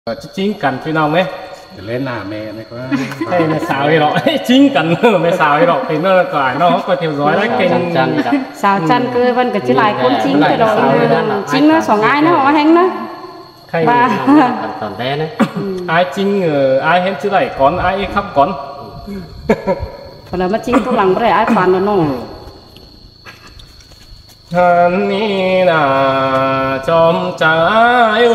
chính cần phi nông ấy lên là mẹ này có hay mẹ xào thì đó chính cần mẹ xào thì đó thì nó phải nó có theo dõi đấy kênh xào chăn cứ vẫn cái chỉ lại con chính cái đó chính nó sòng ai nó họ hành nó và toàn đen đấy ai chính ai hết chứ này con ai khắp con còn là mất chính tôi làm cái ai phản nó thân ni là chom trái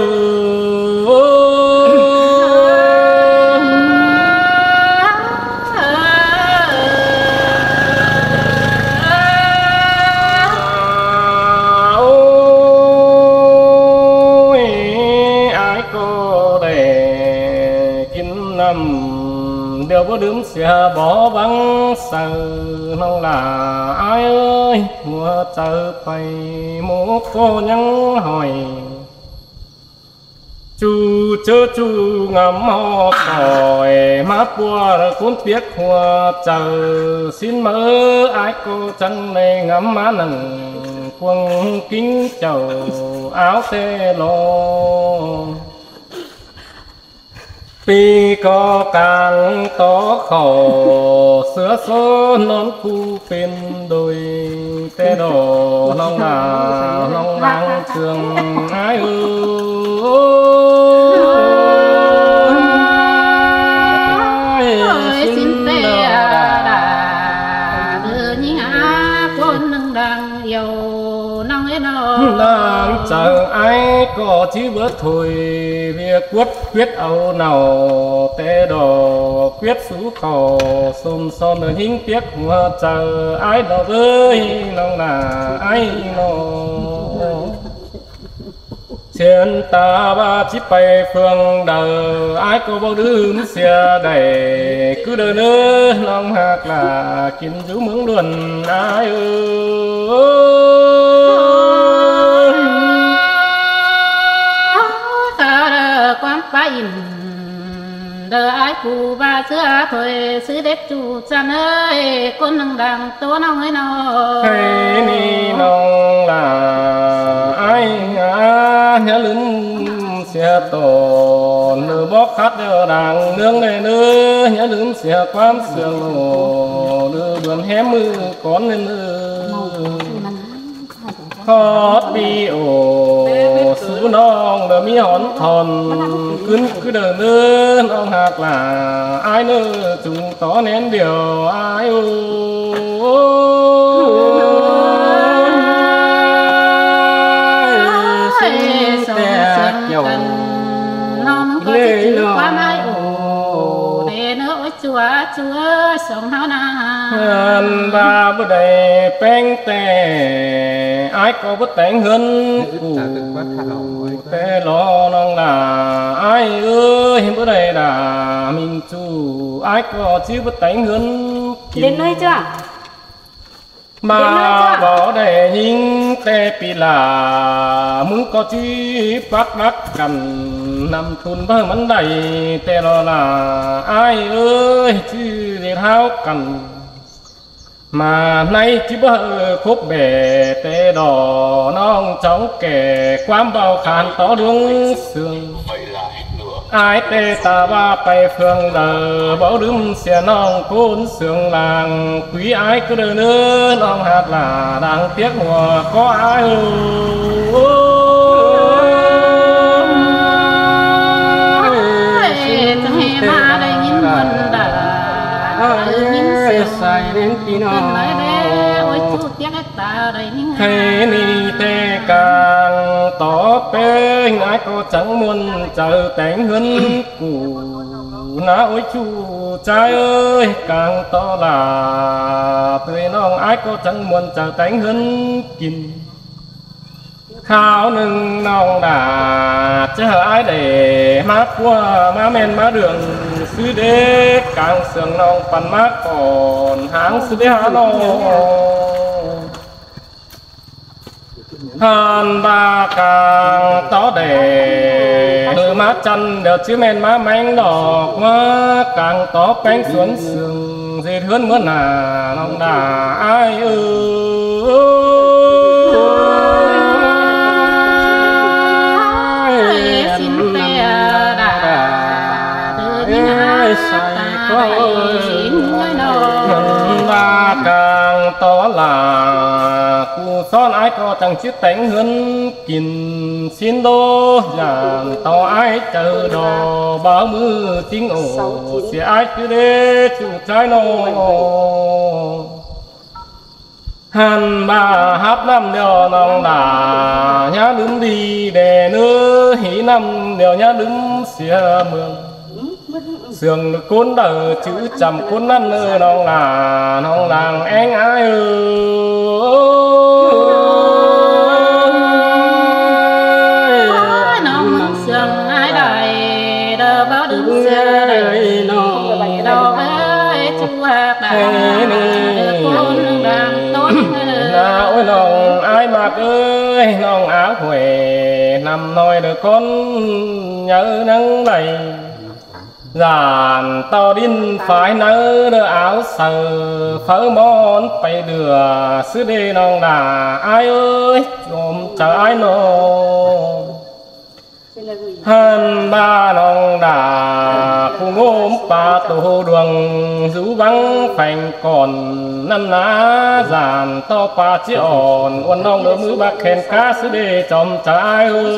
điều bố đứng xe bỏ vắng sợ non là ai ơi mùa chờ phải một cô nhắn hỏi chú chớ chú ngắm ho còi má bùa cuốn tiếc hoa chờ xin mơ ai cô chân này ngắm má nằng quăng kính chầu áo tê lô vì có càng to khổ sữa số non cu bên đôi tê đồ non là non mang trường ai ơi xin tê đà đưa những con nâng đang yêu nông ấy nó đang chờ ai có chứ bớt thôi việc quất quyết âu nào tê đồ quyết sú khổ xôm son ở hình tiếc hoa chờ ai đó với lòng là ai nó trên ta ba chiếc bay phương đời ai có bao đứa xe đầy cứ đời nữa lòng hạt là kín giữ mướn luận ai quan phải đời ai cụ ba xưa thôi xứ đẹp chủ chân ơi con nâng đằng tố nông ấy nó hay ni nông là ai nhớ lớn xe tổ nửa bóc khát nhớ đằng nương này nữa nhớ lớn xe quán sườn nổ nửa vườn hé mưa con lên khót bi ổ sứ non đờ mi hòn thòn cứ đờ nữa non hạt là ai nữa chúng tó nén điều ai xin tẹt nhau non có chữ quá mai ổ để nữa ôi chúa sống hao na ba bữa đây bánh tè ai có bữa tánh hơn tè lo non là ai ơi bữa đây là mình chủ ai có chứ bữa tánh hơn đến nơi chưa mà bỏ để hình tè pi là muốn có chứ bắt cần nằm thun bơ mắn đầy tè lo là ai ơi chứ để tháo cần mà nay chỉ bơ khúc bể tê đỏ non cháu kẻ quám bao khàn tó đường sương ai tê ta ba bay phương đờ bảo đứng xe non côn sương làng quý ai cứ đời nữa non hạt là đang tiếc mùa có ai sai đến khi nó hay ni tê càng tỏ bê ai có chẳng muốn chờ tánh hơn cụ ná ôi chú trai ơi càng to là tươi non ai có chẳng muốn chờ tánh hơn kín khao nâng non đà chờ ai để má qua má men má đường sư đế càng sườn non phần má còn háng sư đế há lo hàn ba càng tó để hư má chân đều chứ men má mánh đỏ quá càng tó bánh xuống sườn dệt hơn mưa nà non đà ai đầy xin người nó và càng to là cụ son ai có chẳng chiếc tánh hơn kín xin đô dàn to ai chờ đò báo mưa tiếng ổ sẽ ai cứ đê chủ trái nô hàn bà hát năm điều nòng đà nhá đứng đi để nữa hí năm điều nhá đứng xìa mường sườn côn đờ chữ chầm côn năn nơi nòng làng anh ai ơi nòng sườn ai đời đờ báo đứng xìa đời nòng đâu với chú hạt đà côn đàn tốt ôi nòng ai mặc ơi nòng áo huệ nằm nôi được con nhớ nắng đầy giàn tao đinh phải nỡ đỡ áo sờ phớ món phải đưa xứ đê nòng đà ai ơi chôm chờ ai nô hàn ba nòng đà cùng ôm ba tổ đường rú vắng phành còn năm ná giàn to pa chỉ ổn quân nòng đỡ mứ bạc khen cá xứ đê chôm chờ ai ơi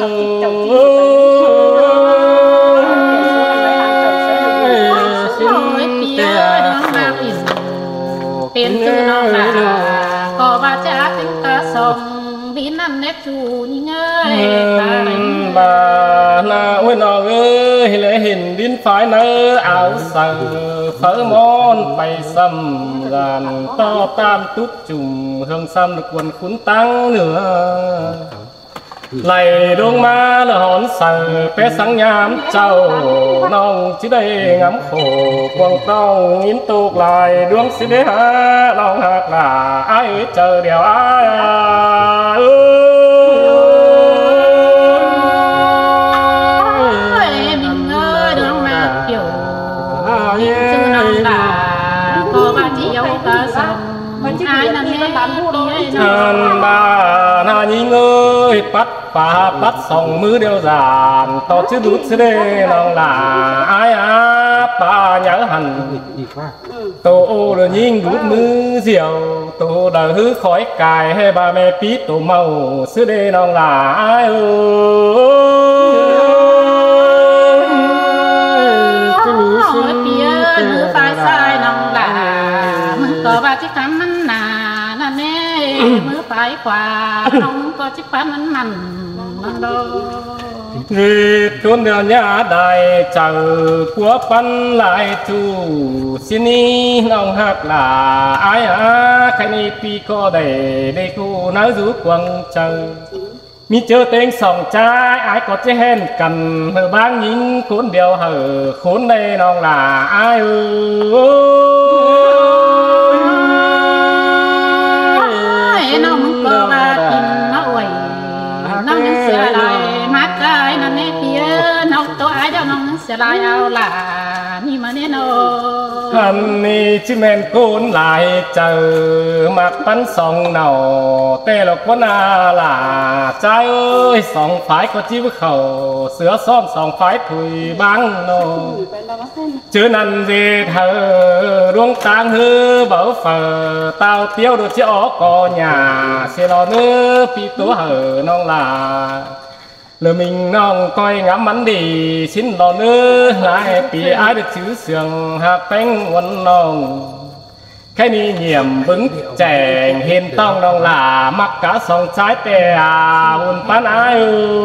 เป็นชื่อน้องนาก็ว่าจะถึงตาสมบินนั่นเน็ตจูนี่เงยตาเร่ง bà na ôi nọ ơi lẽ hình đến phái nơ áo sờ phở món bày sầm dàn to tam tút chùm hương xăm được quần khún tăng nữa lầy đôi má là hòn sờ bé sáng nhám trâu nong chỉ đây ngắm khổ quăng tông nghiến tục lại đuông xí đế há lòng hạt là ai ơi chờ đèo ai mình ơi đường mà kiểu sư nong đà cô ba chị dâu ta sầm ai nằm nghe Hàn bà na nhí ơi bắt bà bắt sòng mưa đeo giàn to chứ đút chứ đê lòng là ai á bà nhớ hẳn tô rồi nhìn đút mưa diều tô đời hứ khói cài hay bà mẹ pít tô màu chứ đê lòng là ai ơi phía nữ phải sai lòng là có ba chiếc khám mắn nà nà nê mưa phải quà không có chiếc khám mắn mặn đâu Rít con đèo nhà đại chờ của phân lại chủ xin đi nông hạt là ai á cái này pi có để cô nói rú quăng chờ mi chơi tên sòng trai ai có chế hèn cần hờ bang những cuốn đèo hờ khốn đây nông là ai ơi nông có ba tình nó quẩy nông những sửa lại mát cái nông nè phía nông tôi ai đâu nông những sửa lại ao là ni mà nè nô hẳn ni chứ men côn lại chờ mặc bắn sòng nào tê lộc con là trai ơi sòng phái có chiếu khẩu sửa xóm sòng phái thùy băng nô chứ năn gì thờ đuông tang hư bảo phở tao tiêu đồ chứ ó có nhà xe lo nữa pi tố hở nong là lừa mình nong coi ngắm bắn đi xin lo nữa lại pi ai được chữ sườn hạt bánh quần nong cái ni nhiệm vững trẻ hiền tông nong là mắc cá sòng trái tè buồn bán ai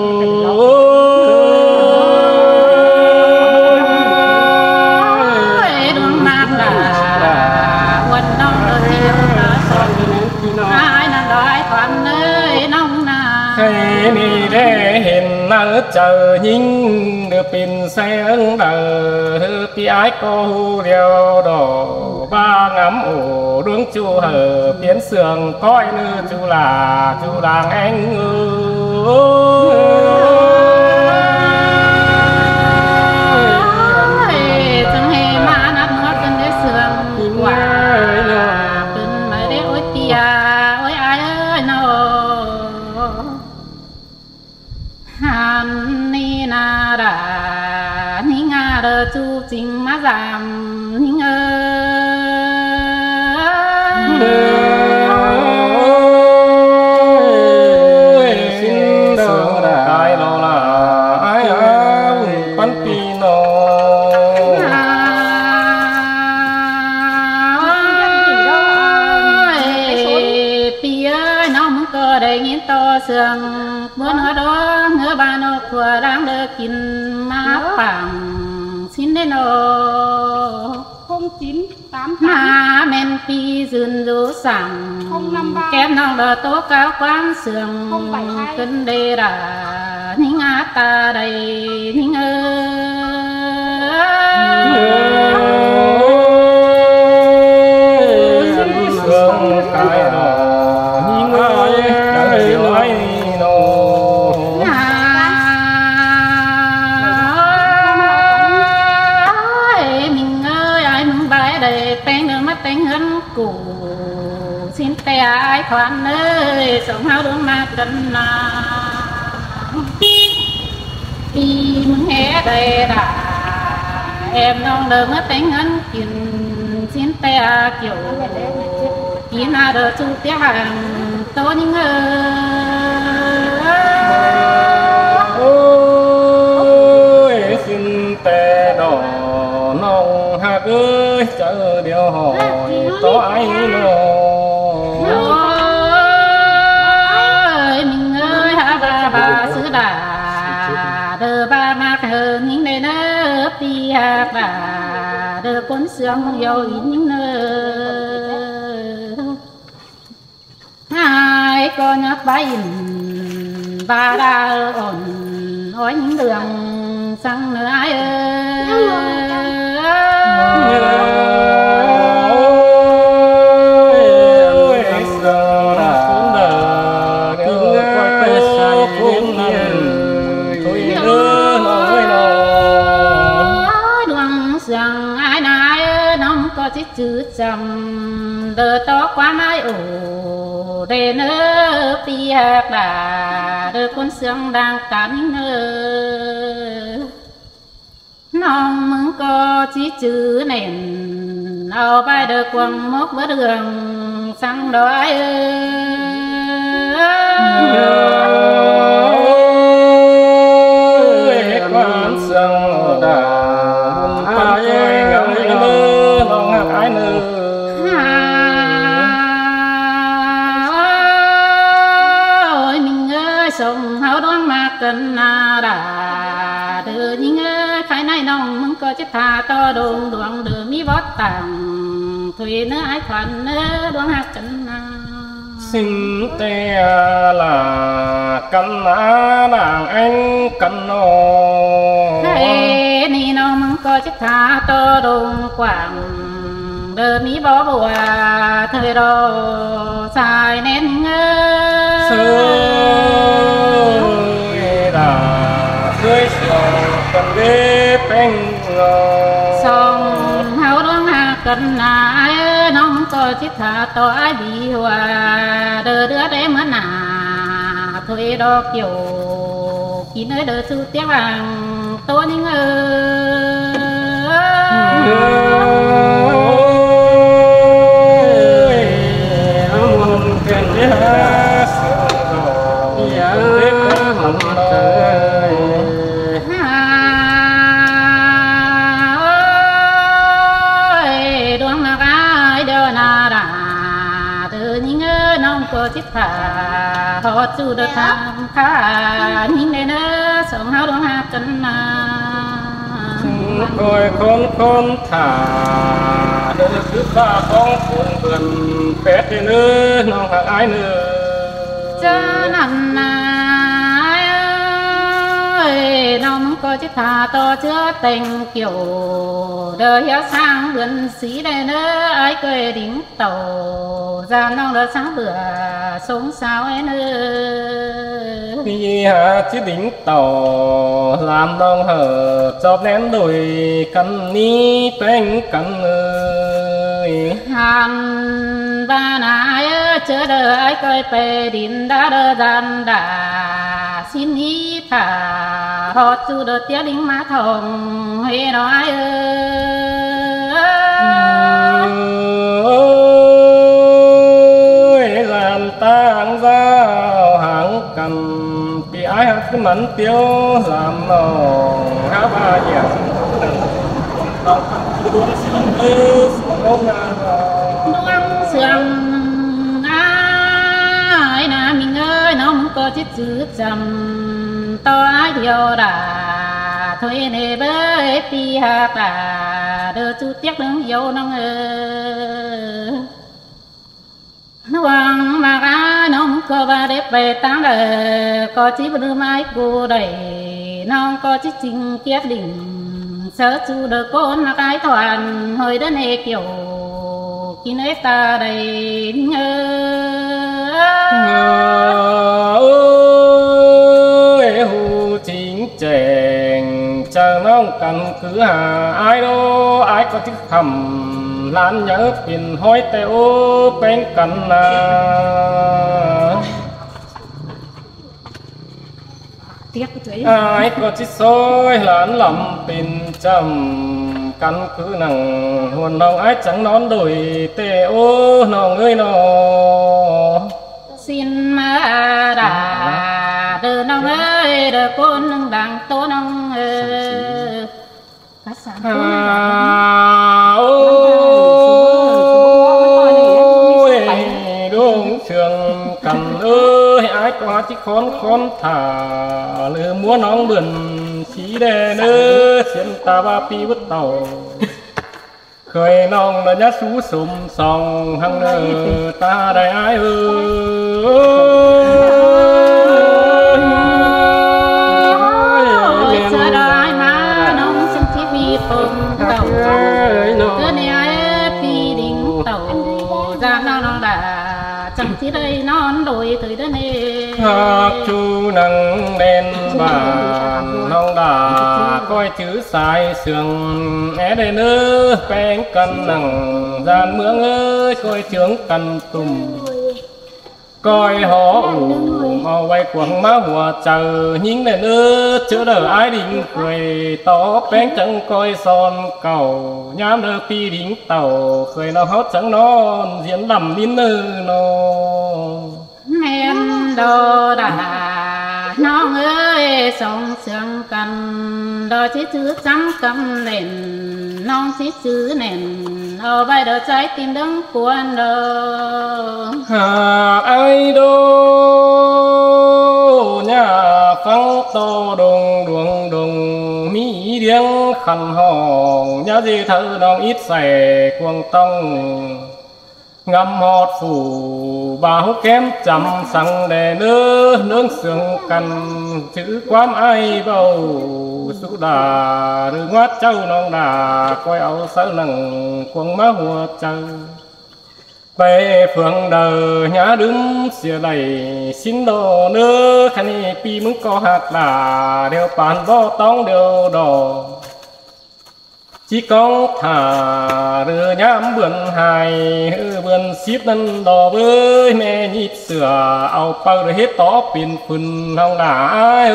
cái ni để hiền nở chờ nhìn được pin xe ấn đờ pi ái cô đeo đỏ ba ngắm ổ đuông chu hở biến sườn coi như chu làng anh ơi chẳng hề mà nát ngót trên cái sườn quả bên mấy đứa ôi tia ôi ai ơi nó hàn ni na ra ni nga na đờ chu trình má giảm nhưng xin đỡ cái lo là ai bắn pino đầy nghiến to sườn bữa nữa đó ngỡ ba nó thừa đang đỡ kín má bằng xin đến nó 0988 má men pi dừng rú sẵn 053 kém nó đỡ tố cao quang sườn 072 cân đê đà những á ta đầy những sương cái đỏ nhìn ai nói nó mình ơi ai mừng bài đầy tên nước mắt tên hân cũ xin tay ai khoan ơi sống hao đúng mà cần là khi mừng hé đầy đã em non đỡ mất tên hân kín xin tay kiểu khi nào đỡ chú tiếc hàng tôi những ơi xin tè đỏ nòng hạt ơi chờ điều hỏi có ai nó ơi mình ơi ha bà sứ đà đờ ba mạc hơn những nơi nơ pi hạt bà đờ cuốn xương dầu những nơi hai con nhóc bay ba đa ổn ôi những đường sang nơi ai chữ chầm đờ to quá mai ổ để nơ pi hạt đà đờ con xương đang cắn những nơ nong mừng có chỉ chữ nền ao bay đờ quăng mốc vỡ đường sang đói con xương đà ôi mình ơi sống hao đoán mà cần đà đưa những khai này nông mừng có chết thà to đồn đoạn đưa mi vót tàng thuê nữa ai khoản nữa đoán hạt cần xin te là căn nàng anh căn nó thế ni nông mừng có chết thà to đồn quảng đờ mi bó bùa thời đó xài nén sơi đà cưới sòng cần ghế bánh song hao đoán hà cần ai nông có chiếc thả to ai bị hòa đờ đứa đấy mới nà thôi đó kiểu chỉ nơi đờ su tiếc vàng tôi những chiếc thả họ chú được tham khá nhìn lên nó sống hao đông hạt chân coi con thả để cứ ba con cuốn vườn pet đi nữa non hạt ai nữa cho nằm ai ơi nó muốn coi chiếc thả to chứa tình kiểu đời héo sang vườn xí đây nữa ai cười đỉnh tàu ra non đỡ sáng bữa sống sao ấy nữa đi hạ chiếc đỉnh tàu làm non hở chóp nén đồi căn ní bánh căn ơi hàn ba nãy chờ đợi ai coi về đỉnh đã đỡ gian đã xin ý thả họ chú đợt tiếc đinh má thòng hay nói ơi làm tang giao hàng cần bị ai hàng cứ mẫn tiêu làm lòng há ba nhẹ tao luôn xin ơi không nuông sương ai na mình ơi nó không có chết chữ chầm to ai điều đà thôi nè với pi hạ bà đưa chú tiếc đứng yêu nó nuông mà ai nó không có ba đẹp về tám đời có chỉ đưa mai cô đầy nó có chỉ trình kiếp đỉnh sớ chú đỡ con là cái toàn hơi đến hè kiểu khi nấy ta đầy ơi hù chính chèn chờ nó cần cứ ai đâu ai có chiếc hầm lan nhớ tiền hối teo bên cạnh ai có chiếc xôi lán lầm tiền trầm căn cứ nằng hồn lòng ai chẳng nón đổi tê ô nòng ơi nò xin mà đà đưa nong ơi đưa con nong đằng tô nong ôi đúng trường cần ơi ai có chiếc khốn thả lừa múa nón bườn xí đè nơ xiên ta ba pi bút tàu khơi nong là nhát sú sum sòng hăng nơ ta đại ai ơi giờ đài má nong xin chi vi phong tàu cứ này ai pi đỉnh tàu ra non đà chẳng chỉ đây non đôi tới đây nè hát chu nắng đen bàn nong đà coi chữ sai sườn é đây nơ bén cần nằng gian mương ơi coi trướng cần tùm coi họ ủ màu quay quần má hùa chờ nhìn này nơ chữa đỡ ai định cười to bén chẳng coi son cầu nhám đỡ pi đỉnh tàu cười nào hót chẳng non diễn đầm đến nơ nó men đồ đà non ơi sông sương cần đò chỉ chữ trắng cầm nền non chỉ chữ nền ở vai đò trái tim đứng cuốn đồ ai đô nhà phăng to đồng đuồng đồng mỹ điếng khăn hòn nhà gì thơ non ít xẻ quăng tông ngâm hót phủ báo kém chầm sang đè nơ nướng xương cằn chữ quám ai bầu su đà rư ngoát châu non đà coi áo sơ nằng quăng má hùa châu về phượng đời nhá đứng xìa đầy xin đồ nơ khani pi muốn có hạt đà đều bàn bo tông đều đỏ chỉ có thả đưa nhám vườn hài vườn ship nâng đò với mẹ nhịp sửa ao bao rồi hết tó pin phun hông đá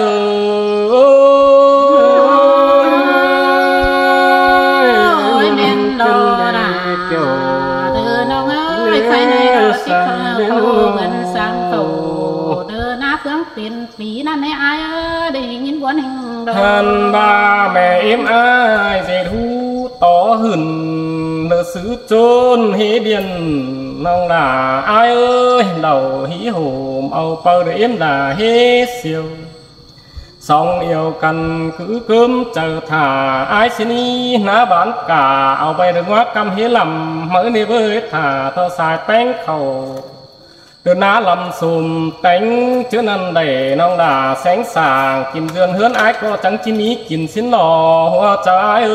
ơi men đò đà đưa nong ơi khai này đò xích khâu gần sang khâu đưa ná phương tiền phí năn ai ơi để nhìn quán hình đồ thân ba mẹ em ai dệt thu to hửn lỡ xứ trôn hế điền nong là ai ơi đầu hí hổm ao bao để em là hế siêu xong yêu cần cứ cơm chờ thả ai xin đi ná bán cả ao bay được ngoác cam hế lầm mới đi với thả tao xài bánh khẩu từ ná lầm xùm tánh chứa năn đầy nong đà sáng sàng kim dương hướn ái có trắng chim ý kim xin lò hoa trái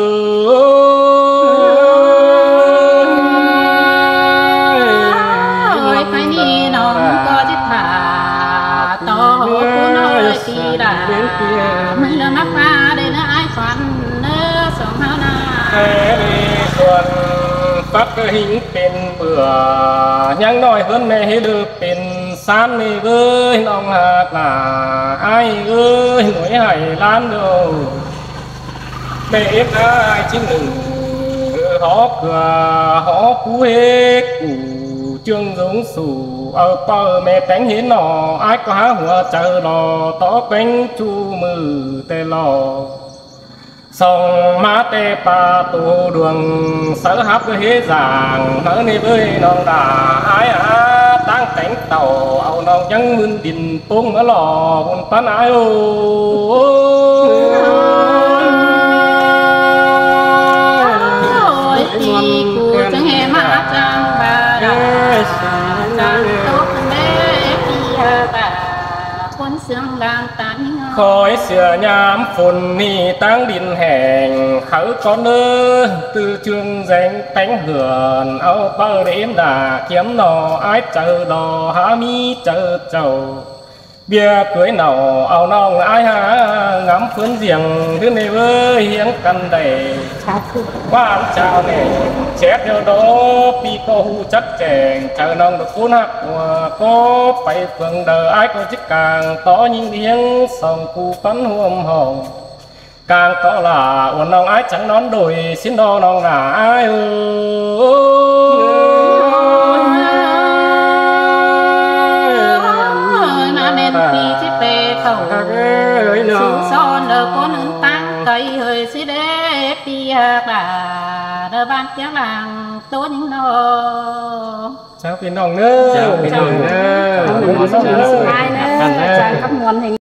ơi phải đi nó có chết thả to hổ của nó kỳ đà mình là mắc pha đây nó ai khoan nó sống hao na phát hìnhเป็นเบื่อยังน้อยเพิ่นแม่ให้เดือเป็น san này ơi nong hạt là ai ơi nổi hải lan đâu mẹ em ai chính đừng họ cửa họ cú hết củ trương giống sủ ở bờ mẹ tánh hiến nọ ai có há hùa chờ lò tó quanh chu mừ tê lò song má tê pa tu đường sở hấp hế giàng hở nê bơi non đà ai tăng cánh tàu ao non trắng mươn đình tung ở lò buồn tán ai ô thì cụ chẳng hề mà trang bà trang tốt mê thì bà con xương đang tán khói xưa nhám phun ni tăng đình hẹn khởi con ơ từ trường danh tánh hưởng áo bờ đêm đà kiếm nọ ái chờ đò há mi chờ chầu bia cưới nọ áo nong ai há ngắm phướn giềng thứ này với hiếng căn đầy quan chào này chết theo đó pi cô hu chắc chèn chờ nong được cuốn hạt có phải phượng đời ai có chiếc càng to những tiếng sòng cu bắn huom hồng càng to là uốn nong ái chẳng nón đồi xin đo nong là ai nên khi chiếc bè tàu sự son đờ có nương tăng cây hơi xí đế pi bà đờ ban tiếng làng tốt những nó chào pin nong nữa chào pin nong nữa ai nữa chàng các nguồn hình